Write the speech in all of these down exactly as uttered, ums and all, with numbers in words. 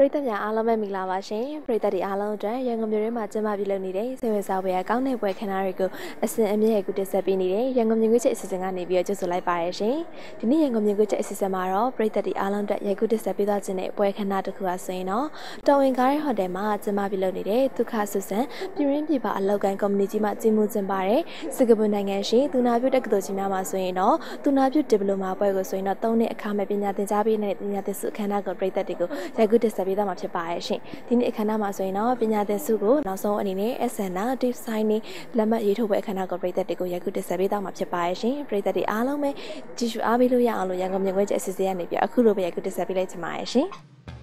ရိသတ်များအားလုံးပဲမင်္ဂလာပါရှင်ပရိသတ်တွေအားလုံးအတွက်ရန်ကုန်မြို့ရင်းမှာကျင်းပပြုလုပ်နေတဲ့ဆေးဝယ်စားပွဲကောင်းတဲ့ပွဲခန်းနာတွေကိုအစဉ်အမြဲကူတက်ဆက်ပေးနေတဲ့ရန်ကုန်မြို့ချက်အစီအစဉ်ကနေပြီးတော့ကြိုဆိုလိုက်ပါရရှင်ဒီနေ့ရန်ကုန်မြို့ချက်အစီအစဉ်မှာတော့ပရိသတ်တွေအားလုံးအတွက်ရိုက်ကူတက်ဆက်ပေးသွားခြင်းတဲ့ပွဲခန်းနာတစ်ခုအဆိုရင်တော့တော်ဝင်ကားရဲ့ဟိုတယ်မှာကျင်းပပြုလုပ်နေတဲ့ဒုက္ခဆုဆန်ပြည်ရင်းပြည်ပအလောက်ကန်ကုမ္ပဏီကြီးမှကြီးမှုကျင်းပတဲ့စင်ကာပူနိုင်ငံရှိသူနာပြုတက္ကသိုလ်ကြီးများမှာဆိုရင်တော့သူနာပြုဒီပလိုမာပွဲကိုဆိုရင်တော့သုံးနှစ်အခါမဲ့ပညာသင်ကြားပေးနေတဲ့ပညာသင်ဆုအခမ်းအနားကိုပရိသတ်တွေကိုရိုက်ကူတက်ဆက်ပေးသွားမှာဖြစ်ပါတယ်ရှင်ဒီနေ့အခမ်းအနားမှာဆိုရင်တော့ပညာသင်ဆုကိုနောက်ဆုံးအနေနဲ့ S N A Deep Sign နဲ့လက်မှတ်ရေးထိုးပွဲအခမ်းအနားကိုပရိသတ်တွေကိုရိုက်ကူတက်ဆက်ပေးသွားမှာဖြစ်ပါတယ်ရှင်ပရိသတ်တွေအားလုံးပဲကြည့်ရှုအားပေးလို့ရအောင်လို့ရန်ကုန်မြို့ခွဲချက်အစီအစဉ်ကနေပြီးအခုလိုပဲရိုက်ကူတက်ဆက်ပေးလိုက်ချင်ပါတယ်ရှင်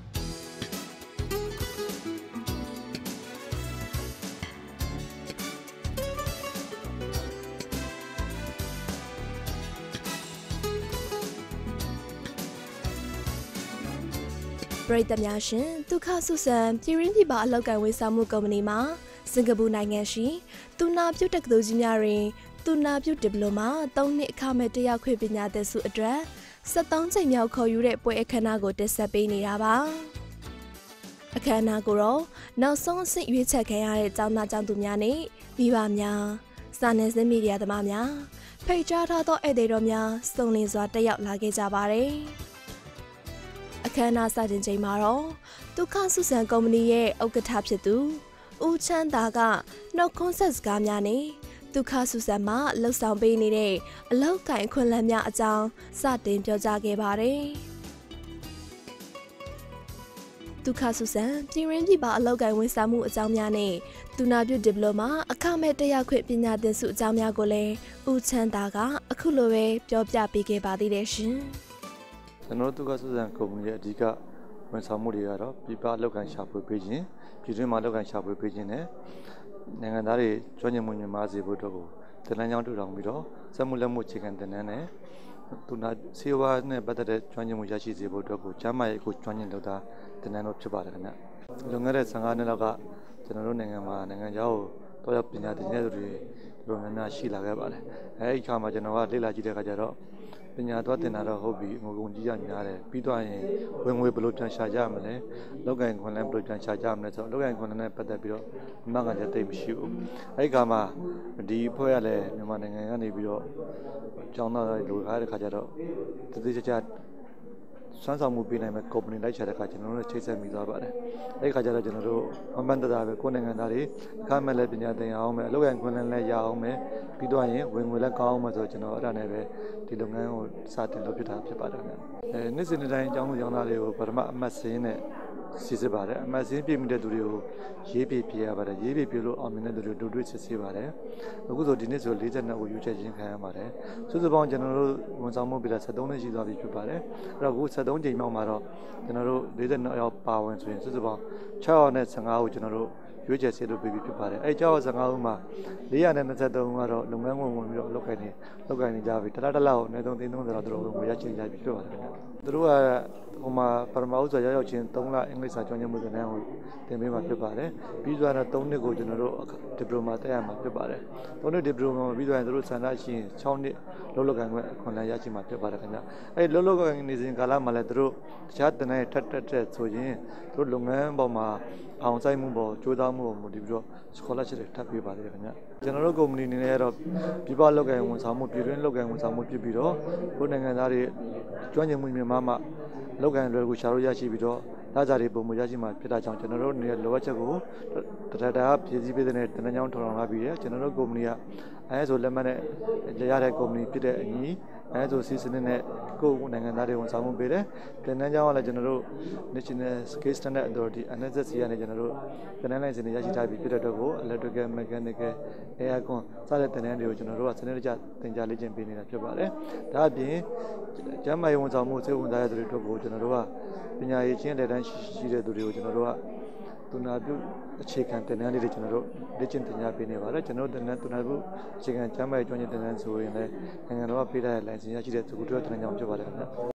ပရိသတ်များရှင်ဒုက္ခဆုဆန်ပြည်ရင်းပြည်ပအလောက်ကန်ဝေးဆောင်မှုကုမ္ပဏီမှာစင်ကာပူနိုင်ငံရှိသူနာပြုတက္ကသိုလ်ကြီးများတွင်သူနာပြုဒီပလိုမာသုံးနှစ်အခမဲ့တရားခွင့်ပညာသင်ဆုအတွက်ဆက်သုံးချိန်မြောက်ခေါ်ယူတဲ့ပွဲအခမ်းအနားကိုတက်ဆက်ပေးနေတာပါအခမ်းအနားကိုတော့နောက်ဆုံးအဆင့်ရွေးချယ်ခံရတဲ့ကျောင်းသားကျောင်းသူများနဲ့မိဘများစာနယ်ဇင်းမီဒီယာသမားများဖိတ်ကြားထားသောဧည့်သည်တော်များစုံလင်စွာတက်ရောက်လာခဲ့ကြပါတယ်အခမ်းအနားစတင်ချိန်မှာတော့ဒုက္ခဆုဆန်ကုမ္ပဏီရဲ့ဥက္ကဋ္ဌဖြစ်သူဦးချမ်းသာကနှုတ်ခွန်းဆက်စကားများနဲ့ဒုက္ခဆုဆန်မှာလှုပ်ဆောင်ပေးနေတဲ့အလောက်ကိုင်ခွင့်လန်းများအကြောင်းစတင်ပြောကြားခဲ့ပါတယ်ဒုက္ခဆုဆန်ပြည်ရင်းပြည်ပအလောက်ကိုင်ဝန်ဆောင်မှုအကြောင်းများနဲ့သူနာပြုဒီပလိုမာအခမဲ့တရားခွင့်ပညာသင်ဆုအကြောင်းများကိုလည်းဦးချမ်းသာကအခုလိုပဲပြောပြပေးခဲ့ပါသေးတယ်ရှင်ကျွန်တော်တို့ကစုစံကုမ္ပဏီရဲ့အဓိကဝန်ဆောင်မှုတွေကတော့ပြည်ပလောက်ကန်ရှာဖွေပေးခြင်းပြည်တွင်းမှာလောက်ကန်ရှာဖွေပေးခြင်းနဲ့နိုင်ငံသားတွေကျွမ်းကျင်မှုမြင့်မားစေဖို့အတွက်ကိုတင်နန်းကြောင်းထူထောင်ပြီးတော့စက်မှုလက်မှုအခြေခံတင်နန်းနဲ့သူနာဆေးဝါးနဲ့ပတ်သက်တဲ့ကျွမ်းကျင်မှုရရှိစေဖို့အတွက်ကိုကျန်းမာရေးကိုကျွမ်းကျင်လုပ်သားတင်နန်းတို့ဖြစ်ပါတယ်ခင်ဗျလွန်ခဲ့တဲ့၁၅နှစ်လောက်ကကျွန်တော်တို့နိုင်ငံမှာနိုင်ငံခြားကိုတော့ရောက်ပညာသင်တဲ့သူတွေတော်တော်များများရှိလာခဲ့ပါတယ်အဲဒီအခါမှာကျွန်တော်ကလေ့လာကြည့်တဲ့အခါကျတော့ပညာသွားတင်တာတော့ဟုတ်ပြီငွေကုန်ကြီးရများတယ်ပြီးတော့ရင်ဝင်ငွေဘယ်လိုပြန်ရှာကြမလဲလောက်ကင်ခွန်လည်းဘယ်လိုပြန်ရှာကြမလဲဆိုတော့လောက်ကင်ခွန်နဲ့ပတ်သက်ပြီးတော့အမှန်ကန်ချက်သိမရှိဘူးအဲဒီကမှဒီဖွဲ့ရလဲမြန်မာနိုင်ငံကနေပြီးတော့ကျောင်းသားတွေလိုကားတဲ့ခါကျတော့တတိကျကျစွမ်းဆောင်မှုပေးနိုင်မဲ့ကုမ္ပဏီလိုက်ချတဲ့ခါကျွန်တော်တို့ချိတ်ဆက်မိသွားပါတယ်အဲဒီခါကျတော့ကျွန်တော်တို့မမှန်တတာပဲကိုယ်နိုင်ငံသားတွေအခမဲ့လည်းပညာသင်ရအောင်မယ်အလုပ်ရန်ခွင့်လည်းရအောင်မယ်ပြီးတော့ရင်ဝင်ငွေလည်းကောင်းအောင်မယ်ဆိုတော့ကျွန်တော်အဲ့ဒါနဲ့ပဲဒီလုပ်ငန်းကိုစတင်လုပ်ဖြစ်တာဖြစ်ပါတယ်ခင်ဗျအဲနေ့စဉ်နေ့တိုင်းအကြောင်းလူကျောင်းသားတွေကိုပထမအမှတ်စင်းနဲ့စီစစ်ပါတယ်အမှတ်စင်းပြည့်မိတဲ့သူတွေကိုရေးပြပြရပါတယ်ရေးပြပြလို့အောင်မြင်တဲ့သူတွေကိုဒုတွေ့စစ်ဆေးပါတယ်အခုဆိုဒီနေ့ဆို၄၂ကိုယူချက်ချင်းခံရပါတယ်စုစုပေါင်းကျွန်တော်တို့ဝန်ဆောင်မှုပြတာ73နှစ်ရှိသွားပြီဖြစ်ပါတယ်အဲ့တော့အခု73ချိန်မှမှာတော့ကျွန်တော်တို့၄၂ရောက်ပါဝင်ဆိုရင်စုစုပေါင်း၆၁၅ကိုကျွန်တော်တို့ရွေးချယ်ဆေးလို့ပြီးပြီဖြစ်ပါတယ်အဲ၆၁၅ဦးမှာ၄၂၃ကတော့လုပ်ငန်းဝင်ဝင်ပြီးတော့လုပ်ကိုင်နေလုပ်ကိုင်နေကြပြီတလားတလားကိုအနည်းဆုံး၃၀တော့သူတို့ကိုရရှိကြပြီဖြစ်ပါတယ်ခင်ဗျသူတို့ကဟိုမှာပရမဥစ္စာရောက်ရောက်ချင်း၃လအင်္ဂလိပ်စာကျွမ်းကျင်မှုသင်တန်းကိုသင်ပေးမှာဖြစ်ပါတယ်ပြီးသွားတော့၃နှစ်ကိုကျွန်တော်တို့ဒီပလိုမာတက်ရမှာဖြစ်ပါတယ်၃နှစ်ဒီပလိုမာပြီးသွားရင်သူတို့ဆန္ဒရှိရင်၆နှစ်လုံးလောက်ကန်ခွင့်အခွင့်အရေးရရှိမှာဖြစ်ပါတယ်ခင်ဗျအဲလုံးလောက်ကန်နေစဉ်ကာလမှာလည်းသူတို့တခြားတန်းတဲ့ထက်တက်တဲ့ဆိုရင်သူတို့လုပ်ငန်းပေါ်မှာအောင်ဆိုင်မှုပေါ်ကြိုးစားမှုပေါ်မူတည်ပြီးတော့ scholarship တွေထပ်ပေးပါတယ်ခင်ဗျကျွန်တော်တို့ကုမ္ပဏီအနေနဲ့ကတော့ပြည်ပလောက်ကန်ဝန်ဆောင်မှုပြည်တွင်းလောက်ကန်ဝန်ဆောင်မှုဖြစ်ပြီးတော့ကိုယ်နိုင်ငံသားတွေကျွမ်းကျင်မှုမြန်မာမှာလောက်ကန်လွယ်ကူရှာလို့ရရှိပြီးတော့လာကြတွေပုံမရရှိမှာဖြစ်တာကြောင့်ကျွန်တော်တို့အနေနဲ့လိုအပ်ချက်ကိုတထတာဖြည့်ဆည်းပေးတဲ့တနင်္ဂနွေထောင်ထောင်လာပြီးရကျွန်တော်တို့ကုမ္ပဏီကအဲဆိုလက်မှတ်နဲ့ရတဲ့ကုမ္ပဏီဖြစ်တဲ့အညီအဲဆိုစီစဉ်တဲ့ကိုယ်နိုင်ငံသားတွေဝန်ဆောင်မှုပေးတယ်တနင်္ဂနွေကြောင်းကလည်းကျွန်တော်တို့ National Scale Standard Authority N S S C ကနေကျွန်တော်တို့တနင်္ဂနွေစနေရရှိထားပြီးဖြစ်တဲ့အတွက်ကို Electrical Mechanical Aircon စတဲ့တင်နန်းတွေကိုကျွန်တော်တို့ကစနစ်တကျသင်ကြားလေ့ကျင့်ပေးနေတာဖြစ်ပါတယ်ဒါအပြင်ကျန်းမာရေးဝန်ဆောင်မှုစေဝန်သားရတဲ့တို့ကိုကျွန်တော်တို့ကပညာရေးချင်းလက်တန်းရှိတဲ့သူတွေကိုကျွန်တော်တို့ကသူနာပြုအခြေခံတင်နန်းလေးတွေကျွန်တော်တို့လေ့ကျင့်သင်ကြားပေးနေပါတယ်ကျွန်တော်တို့တင်နန်းသူနာပြုအခြေခံကျန်းမာရေးကျွမ်းကျင်တင်နန်းဆိုရင်လည်းနိုင်ငံတော်ကပေးထားတဲ့ license ရရှိတဲ့သူတို့တင်နန်းကြောင့်ဖြစ်ပါတယ်ခင်ဗျ